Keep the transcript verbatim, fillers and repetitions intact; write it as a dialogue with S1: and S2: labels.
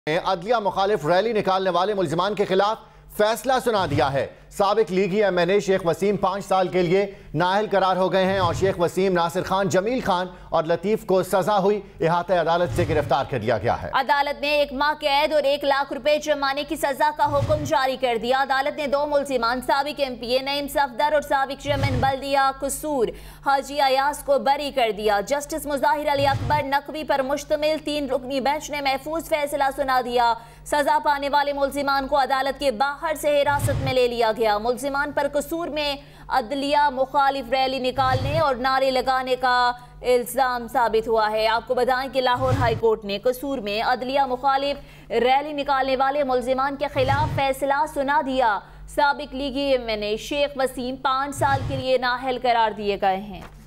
S1: अदलिया मुखालिफ रैली निकालने वाले मुल्जिमान के खिलाफ फैसला सुना दिया है। साबिक लीगी M N A Sheikh Waseem पाँच साल के लिए नाअहल करार हो गए हैं और शेख वसीम, नासिर खान, जमील खान और लतीफ को सजा हुई इहाते अदालत से गिरफ्तार कर दिया गया है।
S2: अदालत ने एक माह कैद और एक लाख रुपए जुर्माने की सजा का हुक्म जारी कर दिया। अदालत ने दो मुल्जिमान साबिक M P A Naeem Safdar और साबिक चेयरमैन बल्दिया कसूर हाजी अयास को बरी कर दिया। जस्टिस मुजाहिर अली अकबर नकवी पर मुश्तमिल तीन रुकनी बेंच ने महफूज फैसला सुना दिया। सजा पाने वाले मुल्जिमान को अदालत के बाहर से हिरासत में ले लिया गया। मुल्जिमान पर कसूर में अदलिया मुखालिफ रैली निकालने और नारे लगाने का इल्जाम साबित हुआ है। आपको बताएं कि लाहौर हाई कोर्ट ने कसूर में अदलिया मुखालिफ रैली निकालने वाले मुल्जिमान के खिलाफ फैसला सुना दिया। साबिक लीगी M N A Sheikh Waseem पाँच साल के लिए नाअहल करार दिए गए हैं।